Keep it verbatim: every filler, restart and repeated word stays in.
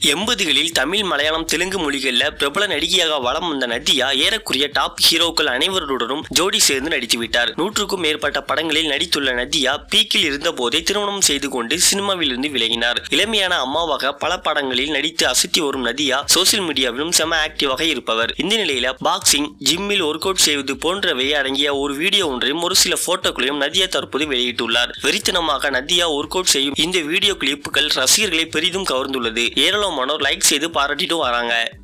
எண்பதுகளில் தமிழ், மலையாளம், தெலுங்கு மொழிகளில் பிரபல நடிகையாக வலம் வந்த நதியா ஏறக்குறைய டாப் ஹீரோக்கள் அனைவருடனும் ஜோடி சேர்ந்து நடித்துவிட்டார். நூற்றுக்கும் மேற்பட்ட படங்களில் நடித்துள்ள நதியா பீக்கில் இருந்த போதே திருமணம் செய்து கொண்டு சினிமாவில் இருந்து விலகினார். இளமையான அம்மாவாக பல படங்களில் நடித்து அசத்தி வரும் நதியா சோசியல் மீடியாவிலும் செம ஆக்டிவாக இருப்பவர். இந்த நிலையில பாக்ஸிங், ஜிம்மில் ஒர்க் அவுட் செய்வது போன்றவை அடங்கிய ஒரு வீடியோ ஒன்றையும் ஒரு சில போட்டோக்களையும் நதியா தற்போது வெளியிட்டுள்ளார். வெறித்தனமாக நதியா ஒர்க் அவுட் செய்யும் இந்த வீடியோ கிளிப்புகள் ரசிகர்களை பெரிதும் கவர்ந்துள்ளது. ஏராளமானோர் லைக் செய்து பாராட்டிட்டு வராங்க.